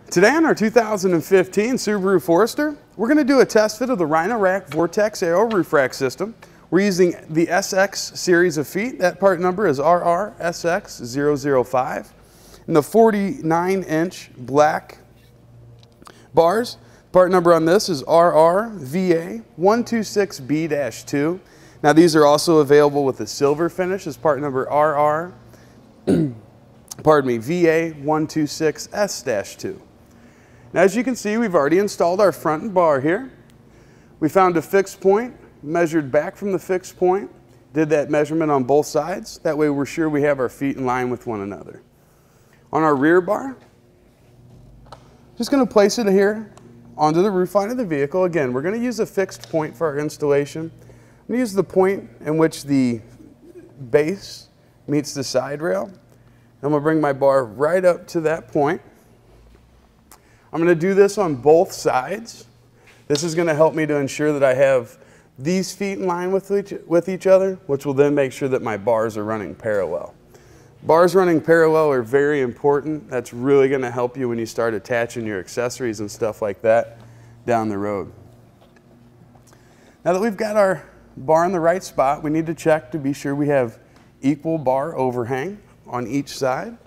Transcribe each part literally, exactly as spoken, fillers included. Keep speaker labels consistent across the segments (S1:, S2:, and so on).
S1: Today on our two thousand fifteen Subaru Forester, we're going to do a test fit of the Rhino Rack Vortex Aero Roof Rack system. We're using the S X series of feet. That part number is R R S X zero zero five. And the forty-nine inch black bars. Part number on this is R R V A one two six B two. Now these are also available with a silver finish as part number R R pardon me, V A one two six S two. Now as you can see, we've already installed our front bar here. We found a fixed point, measured back from the fixed point, did that measurement on both sides. That way we're sure we have our feet in line with one another. On our rear bar, just going to place it here onto the roof line of the vehicle. Again, we're going to use a fixed point for our installation. I'm going to use the point in which the base meets the side rail. I'm going to bring my bar right up to that point. I'm going to do this on both sides. This is going to help me to ensure that I have these feet in line with each, with each other, which will then make sure that my bars are running parallel. Bars running parallel are very important. That's really going to help you when you start attaching your accessories and stuff like that down the road. Now that we've got our bar in the right spot, we need to check to be sure we have equal bar overhang on each side.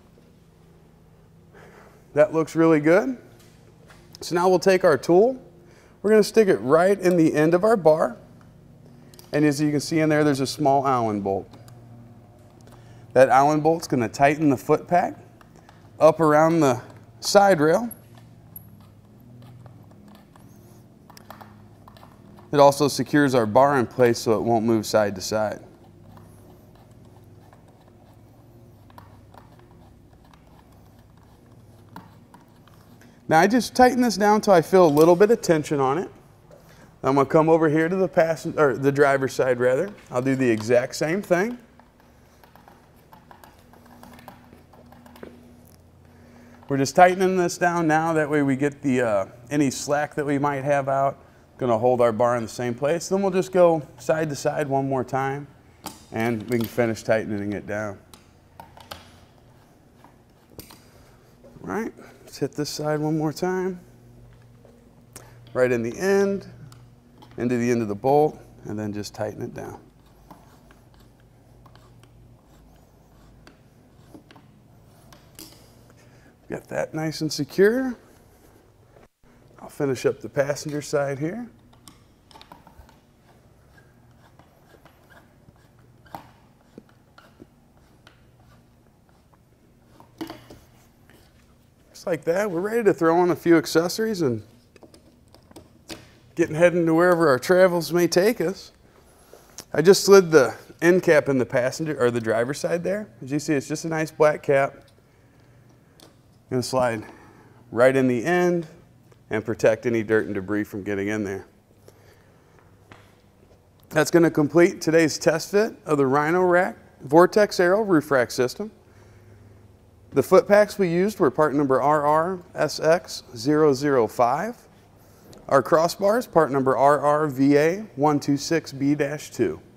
S1: That looks really good. So now we'll take our tool. We're going to stick it right in the end of our bar. And as you can see in there, there's a small Allen bolt. That Allen bolt's going to tighten the foot pack up around the side rail. It also secures our bar in place so it won't move side to side. Now I just tighten this down until I feel a little bit of tension on it. I'm going to come over here to the passenger, or the driver's side rather. I'll do the exact same thing. We're just tightening this down now, that way we get the uh, any slack that we might have out. Going to hold our bar in the same place. Then we'll just go side to side one more time and we can finish tightening it down. All right, let's hit this side one more time. Right in the end, into the end of the bolt, and then just tighten it down. Got that nice and secure. I'll finish up the passenger side here. Just like that, we're ready to throw on a few accessories and getting heading to wherever our travels may take us. I just slid the end cap in the passenger or the driver's side there. As you see, it's just a nice black cap. Going to slide right in the end and protect any dirt and debris from getting in there. That's going to complete today's test fit of the Rhino Rack Vortex Aero Roof Rack system. The foot packs we used were part number R R S X zero zero five. Our crossbars, part number R R V A one two six B two.